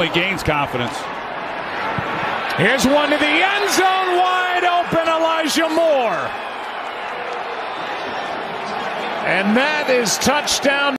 gains confidence. Here's one to the end zone, wide open, Elijah Moore. And that is touchdown.